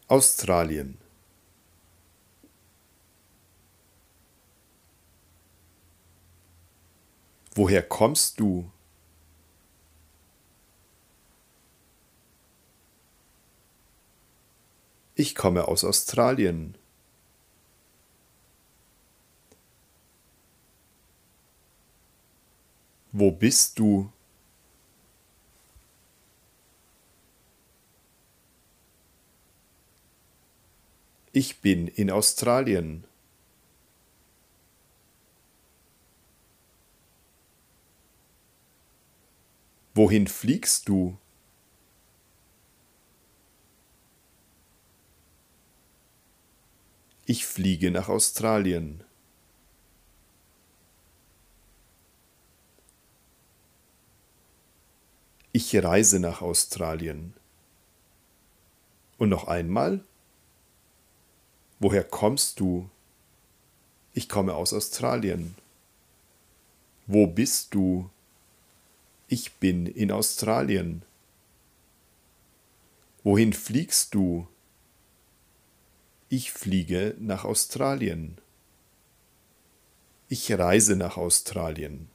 Australien. Woher kommst du? Ich komme aus Australien. Wo bist du? Ich bin in Australien. Wohin fliegst du? Ich fliege nach Australien. Ich reise nach Australien. Und noch einmal? Woher kommst du? Ich komme aus Australien. Wo bist du? Ich bin in Australien. Wohin fliegst du? Ich fliege nach Australien. Ich reise nach Australien.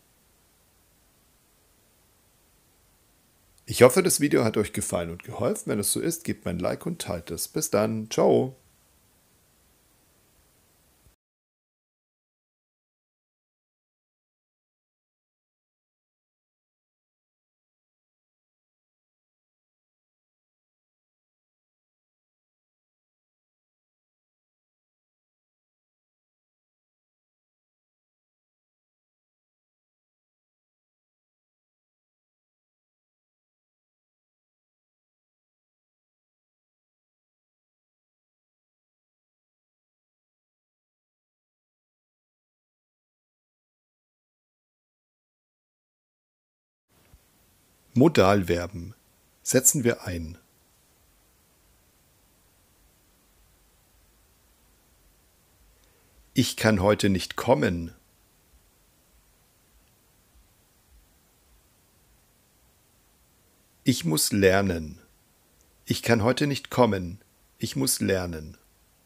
Ich hoffe, das Video hat euch gefallen und geholfen. Wenn es so ist, gebt mir ein Like und teilt es. Bis dann. Ciao. Modalverben. Setzen wir ein. Ich kann heute nicht kommen. Ich muss lernen. Ich kann heute nicht kommen. Ich muss lernen.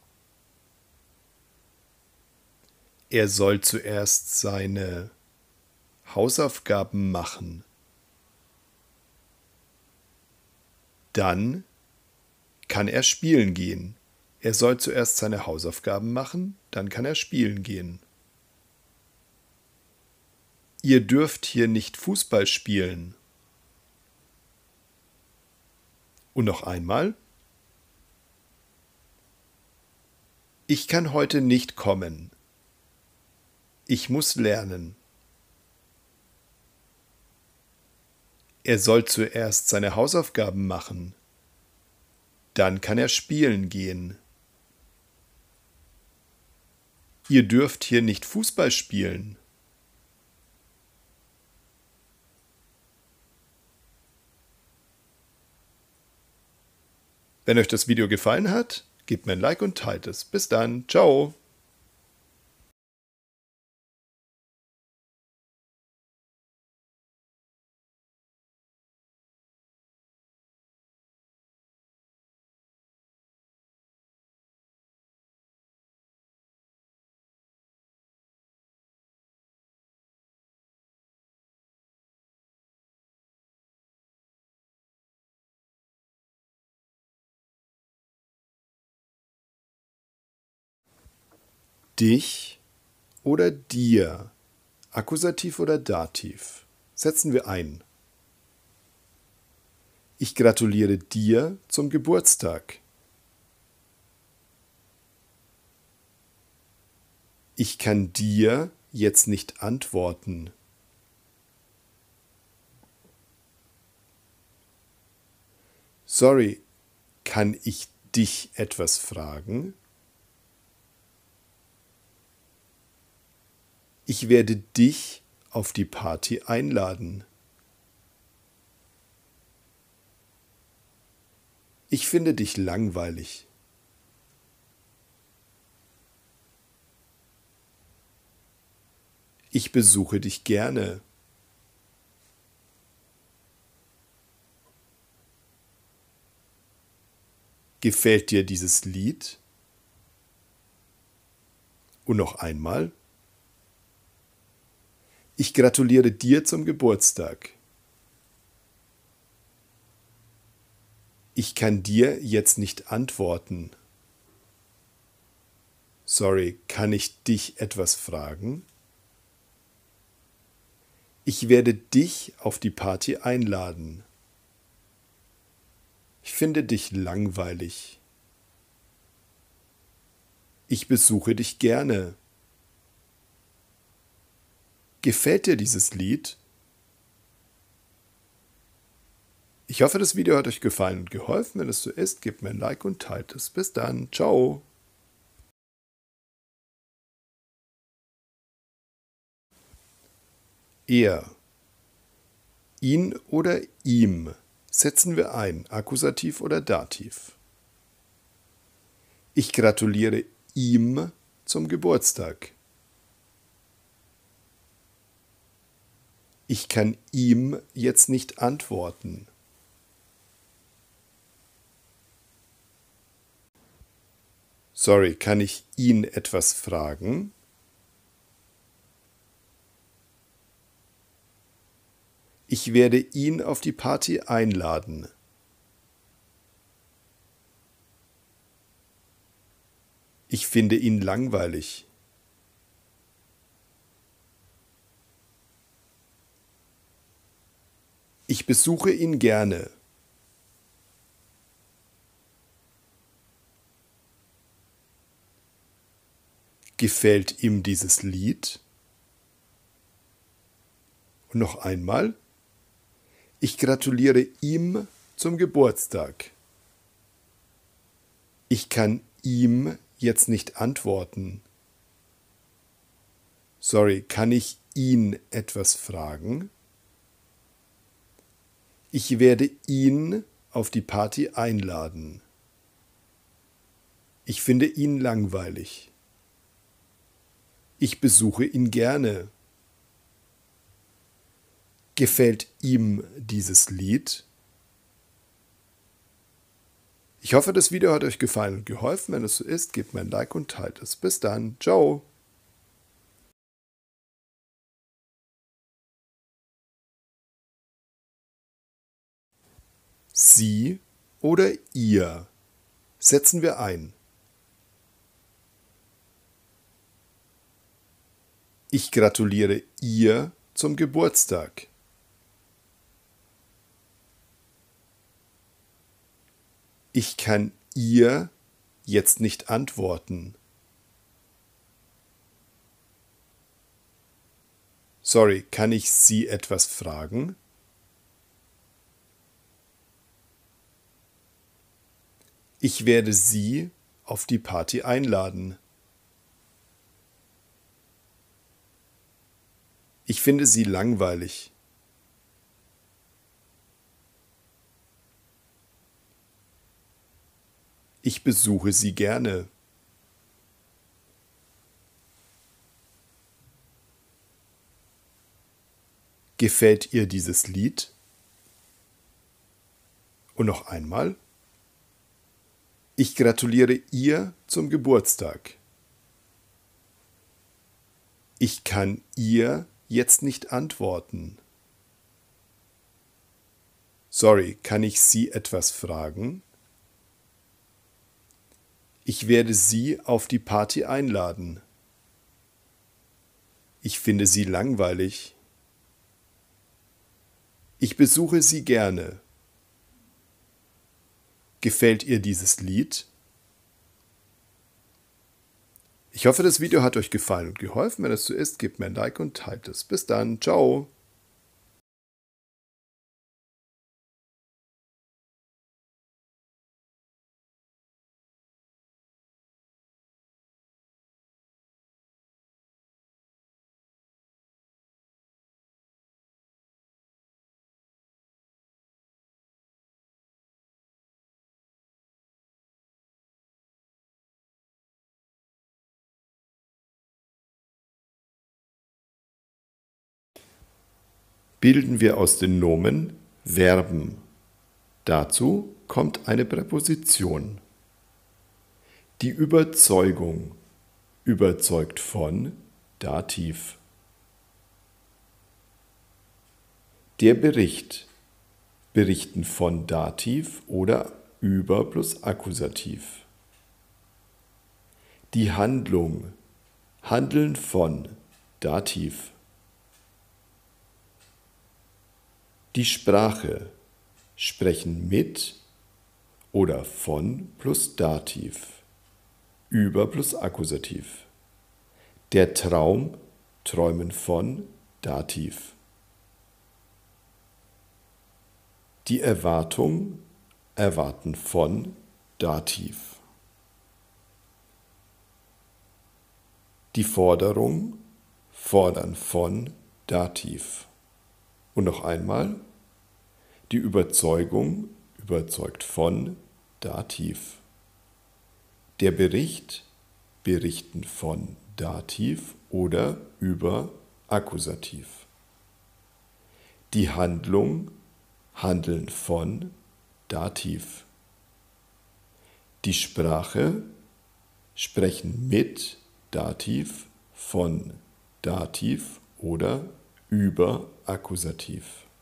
Er soll zuerst seine Hausaufgaben machen. Dann kann er spielen gehen. Er soll zuerst seine Hausaufgaben machen, dann kann er spielen gehen. Ihr dürft hier nicht Fußball spielen. Und noch einmal. Ich kann heute nicht kommen. Ich muss lernen. Er soll zuerst seine Hausaufgaben machen. Dann kann er spielen gehen. Ihr dürft hier nicht Fußball spielen. Wenn euch das Video gefallen hat, gebt mir ein Like und teilt es. Bis dann. Ciao. Dich oder dir, Akkusativ oder Dativ. Setzen wir ein. Ich gratuliere dir zum Geburtstag. Ich kann dir jetzt nicht antworten. Sorry, kann ich dich etwas fragen? Ich werde dich auf die Party einladen. Ich finde dich langweilig. Ich besuche dich gerne. Gefällt dir dieses Lied? Und noch einmal. Ich gratuliere dir zum Geburtstag. Ich kann dir jetzt nicht antworten. Sorry, kann ich dich etwas fragen? Ich werde dich auf die Party einladen. Ich finde dich langweilig. Ich besuche dich gerne. Gefällt dir dieses Lied? Ich hoffe, das Video hat euch gefallen und geholfen. Wenn es so ist, gebt mir ein Like und teilt es. Bis dann. Ciao. Er. Ihn oder ihm setzen wir ein, Akkusativ oder Dativ. Ich gratuliere ihm zum Geburtstag. Ich kann ihm jetzt nicht antworten. Sorry, kann ich ihn etwas fragen? Ich werde ihn auf die Party einladen. Ich finde ihn langweilig. Ich besuche ihn gerne. Gefällt ihm dieses Lied? Und noch einmal. Ich gratuliere ihm zum Geburtstag. Ich kann ihm jetzt nicht antworten. Sorry, kann ich ihn etwas fragen? Ich werde ihn auf die Party einladen. Ich finde ihn langweilig. Ich besuche ihn gerne. Gefällt ihm dieses Lied? Ich hoffe, das Video hat euch gefallen und geholfen. Wenn es so ist, gebt mir ein Like und teilt es. Bis dann. Ciao. Sie oder ihr setzen wir ein. Ich gratuliere ihr zum Geburtstag. Ich kann ihr jetzt nicht antworten. Sorry, kann ich Sie etwas fragen? Ich werde Sie auf die Party einladen. Ich finde Sie langweilig. Ich besuche Sie gerne. Gefällt ihr dieses Lied? Und noch einmal. Ich gratuliere ihr zum Geburtstag. Ich kann ihr jetzt nicht antworten. Sorry, kann ich Sie etwas fragen? Ich werde Sie auf die Party einladen. Ich finde Sie langweilig. Ich besuche Sie gerne. Gefällt ihr dieses Lied? Ich hoffe, das Video hat euch gefallen und geholfen. Wenn es so ist, gebt mir ein Like und teilt es. Bis dann. Ciao. Bilden wir aus den Nomen Verben. Dazu kommt eine Präposition. Die Überzeugung überzeugt von Dativ. Der Bericht berichten von Dativ oder über plus Akkusativ. Die Handlung handeln von Dativ. Die Sprache sprechen mit oder von plus Dativ, über plus Akkusativ. Der Traum träumen von Dativ. Die Erwartung erwarten von Dativ. Die Forderung fordern von Dativ. Und noch einmal, die Überzeugung überzeugt von Dativ. Der Bericht berichten von Dativ oder über Akkusativ. Die Handlung handeln von Dativ. Die Sprache sprechen mit Dativ von Dativ oder über Akkusativ.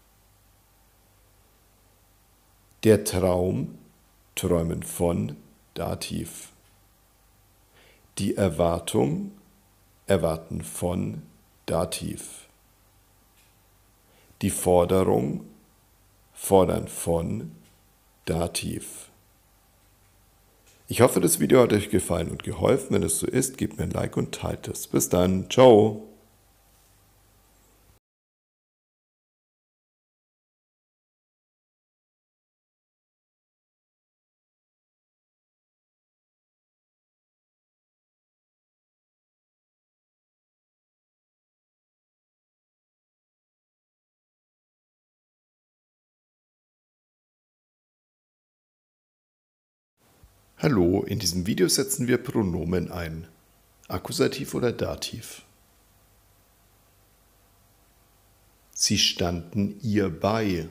Der Traum träumen von Dativ. Die Erwartung erwarten von Dativ. Die Forderung fordern von Dativ. Ich hoffe, das Video hat euch gefallen und geholfen. Wenn es so ist, gebt mir ein Like und teilt es. Bis dann. Ciao. Hallo, in diesem Video setzen wir Pronomen ein. Akkusativ oder Dativ. Sie standen ihr bei.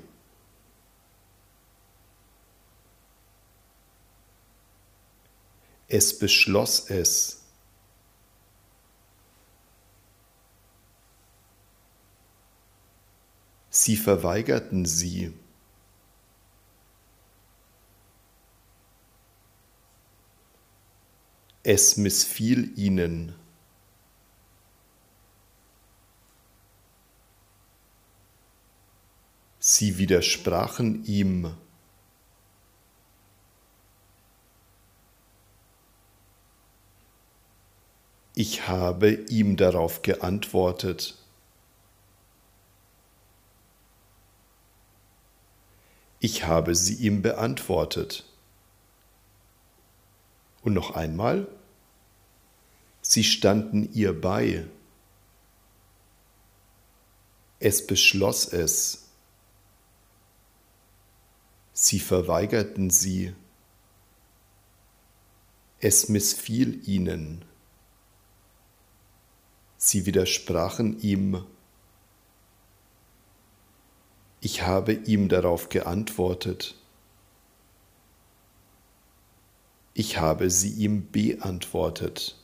Es beschloss es. Sie verweigerten sie. Es missfiel ihnen. Sie widersprachen ihm. Ich habe ihm darauf geantwortet. Ich habe sie ihm beantwortet. Und noch einmal. Sie standen ihr bei. Es beschloss es. Sie verweigerten sie. Es missfiel ihnen. Sie widersprachen ihm. Ich habe ihm darauf geantwortet. Ich habe sie ihm beantwortet.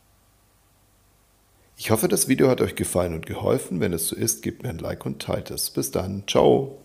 Ich hoffe, das Video hat euch gefallen und geholfen. Wenn es so ist, gebt mir ein Like und teilt es. Bis dann. Ciao.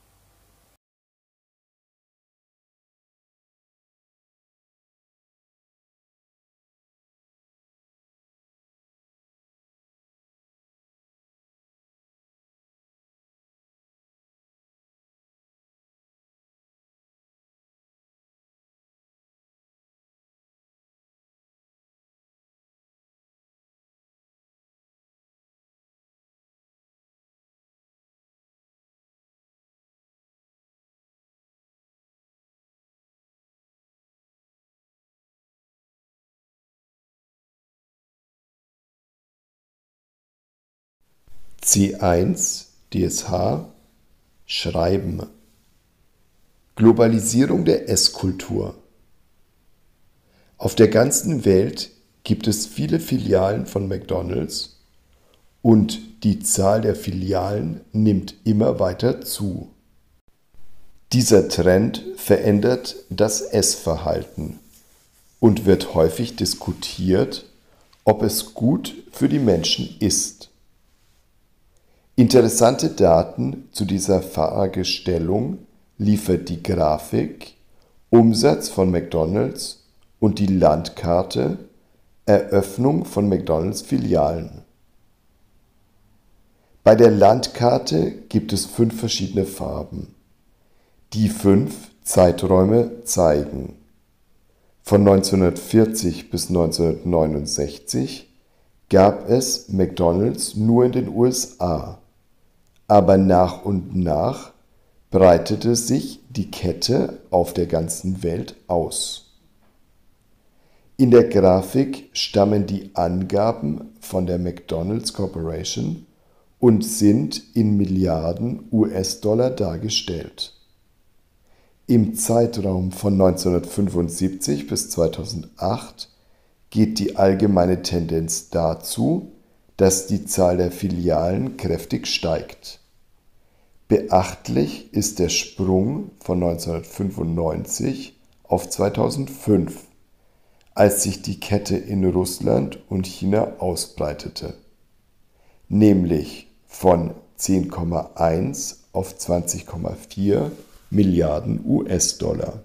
C1 DSH Schreiben. Globalisierung der Esskultur. Auf der ganzen Welt gibt es viele Filialen von McDonald's und die Zahl der Filialen nimmt immer weiter zu. Dieser Trend verändert das Essverhalten. und wird häufig diskutiert, ob es gut für die Menschen ist. Interessante Daten zu dieser Fragestellung liefert die Grafik Umsatz von McDonald's und die Landkarte Eröffnung von McDonald's-Filialen. Bei der Landkarte gibt es 5 verschiedene Farben. Die 5 Zeiträume zeigen: Von 1940 bis 1969 gab es McDonald's nur in den USA, aber nach und nach breitete sich die Kette auf der ganzen Welt aus. In der Grafik stammen die Angaben von der McDonald's Corporation und sind in Milliarden US-Dollar dargestellt. Im Zeitraum von 1975 bis 2008 geht die allgemeine Tendenz dazu, dass die Zahl der Filialen kräftig steigt. Beachtlich ist der Sprung von 1995 auf 2005, als sich die Kette in Russland und China ausbreitete, nämlich von 10,1 auf 20,4 Milliarden US-Dollar.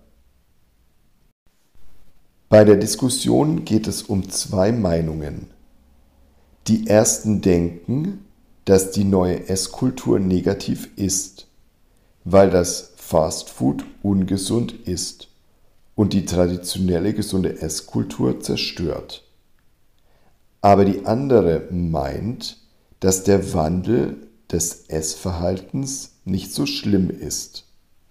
Bei der Diskussion geht es um 2 Meinungen. Die ersten denken, dass die neue Esskultur negativ ist, weil das Fastfood ungesund ist und die traditionelle gesunde Esskultur zerstört. Aber die andere meint, dass der Wandel des Essverhaltens nicht so schlimm ist.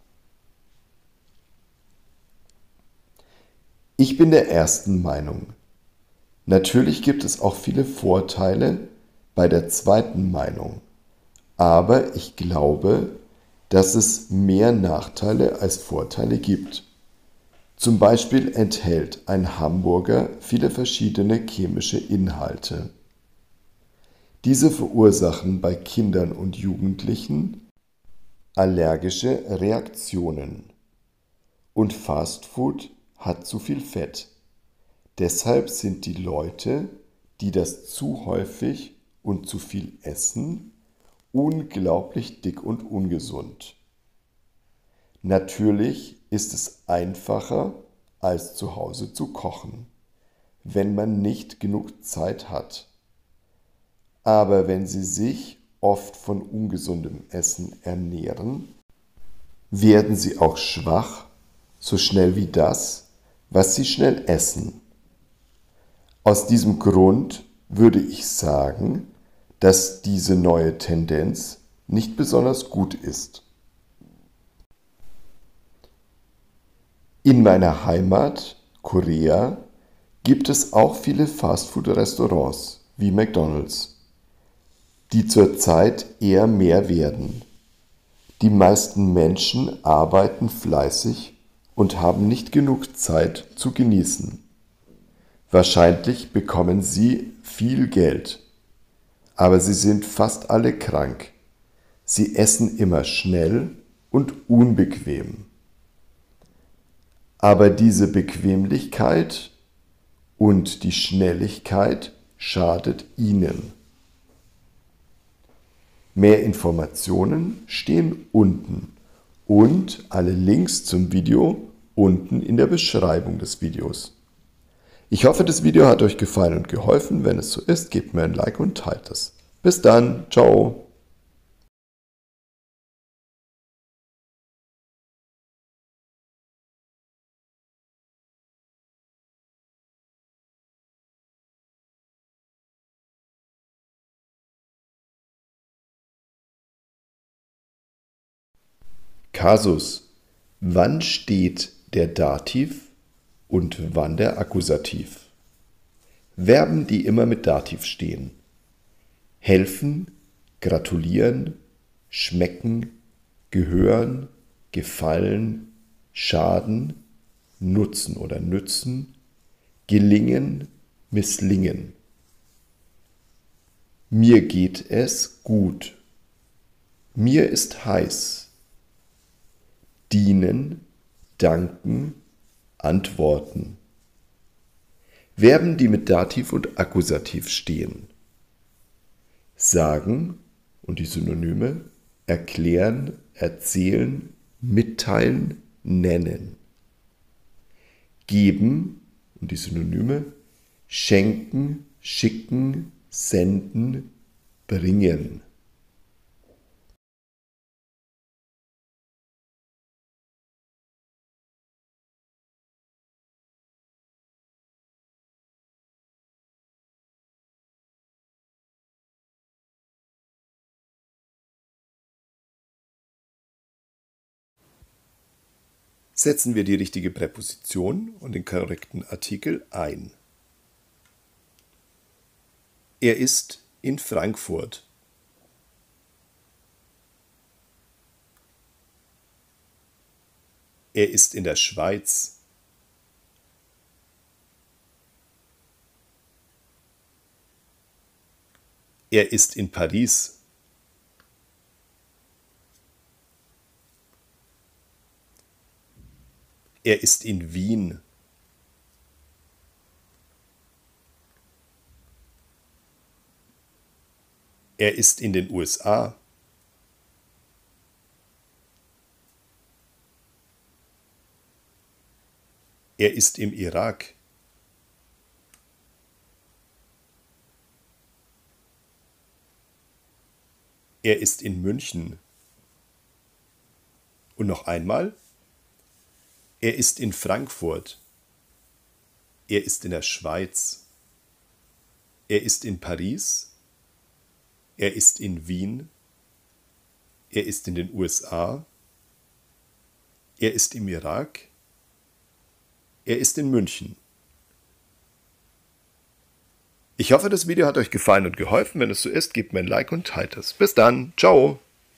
Ich bin der ersten Meinung. Natürlich gibt es auch viele Vorteile bei der zweiten Meinung, aber ich glaube, dass es mehr Nachteile als Vorteile gibt. Zum Beispiel enthält ein Hamburger viele verschiedene chemische Inhalte. Diese verursachen bei Kindern und Jugendlichen allergische Reaktionen. Und Fastfood hat zu viel Fett. Deshalb sind die Leute, die das zu häufig und zu viel essen, unglaublich dick und ungesund. Natürlich ist es einfacher, als zu Hause zu kochen, wenn man nicht genug Zeit hat. Aber wenn Sie sich oft von ungesundem Essen ernähren, werden Sie auch schwach, so schnell wie das, was Sie schnell essen. Aus diesem Grund würde ich sagen, dass diese neue Tendenz nicht besonders gut ist. In meiner Heimat, Korea, gibt es auch viele Fastfood-Restaurants wie McDonald's, die zurzeit eher mehr werden. Die meisten Menschen arbeiten fleißig und haben nicht genug Zeit zu genießen. Wahrscheinlich bekommen sie viel Geld, aber sie sind fast alle krank. Sie essen immer schnell und unbequem. Aber diese Bequemlichkeit und die Schnelligkeit schadet ihnen. Mehr Informationen stehen unten und alle Links zum Video unten in der Beschreibung des Videos. Ich hoffe, das Video hat euch gefallen und geholfen. Wenn es so ist, gebt mir ein Like und teilt es. Bis dann, ciao! Kasus: Wann steht der Dativ und wann der Akkusativ? Verben, die immer mit Dativ stehen: helfen, gratulieren, schmecken, gehören, gefallen, schaden, nutzen oder nützen, gelingen, misslingen. Mir geht es gut. Mir ist heiß. Dienen, danken, antworten. Verben, die mit Dativ und Akkusativ stehen. Sagen und die Synonyme erklären, erzählen, mitteilen, nennen. Geben und die Synonyme schenken, schicken, senden, bringen. Setzen wir die richtige Präposition und den korrekten Artikel ein. Er ist in Frankfurt. Er ist in der Schweiz. Er ist in Paris. Er ist in Wien. Er ist in den USA. Er ist im Irak. Er ist in München. Und noch einmal. Er ist in Frankfurt. Er ist in der Schweiz. Er ist in Paris. Er ist in Wien. Er ist in den USA. Er ist im Irak. Er ist in München. Ich hoffe, das Video hat euch gefallen und geholfen. Wenn es so ist, gebt mir ein Like und teilt es. Bis dann. Ciao.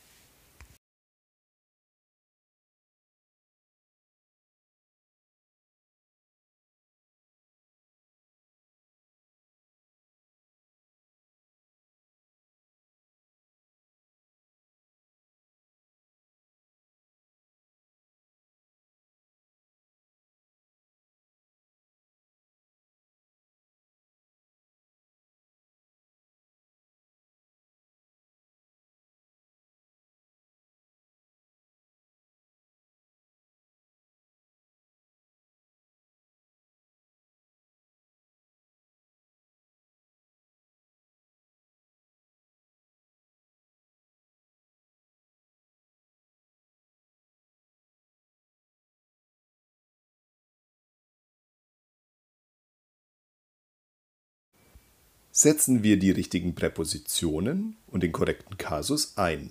Setzen wir die richtigen Präpositionen und den korrekten Kasus ein.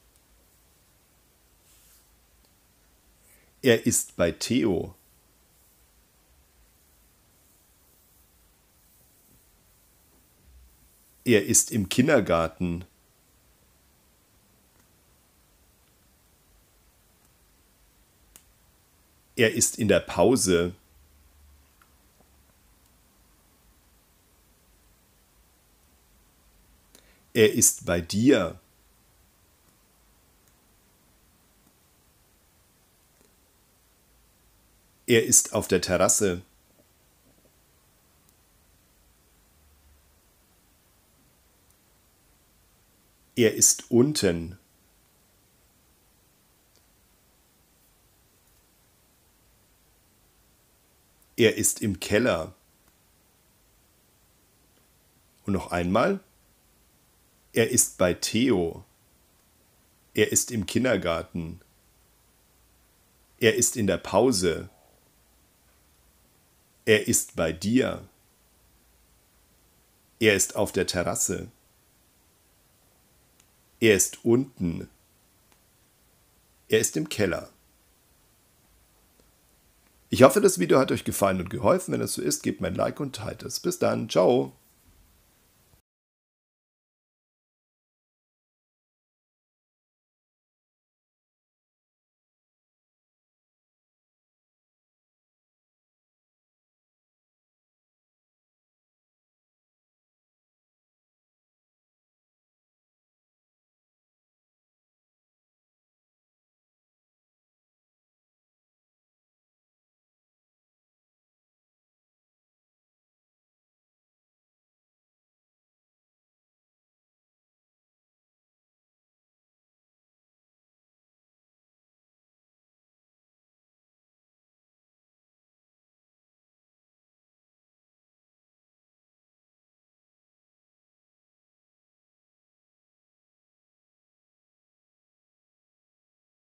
Er ist bei Theo. Er ist im Kindergarten. Er ist in der Pause. Er ist bei dir. Er ist auf der Terrasse. Er ist unten. Er ist im Keller. Und noch einmal. Er ist bei Theo. Er ist im Kindergarten. Er ist in der Pause. Er ist bei dir. Er ist auf der Terrasse. Er ist unten. Er ist im Keller. Ich hoffe, das Video hat euch gefallen und geholfen. Wenn es so ist, gebt mir ein Like und teilt es. Bis dann. Ciao.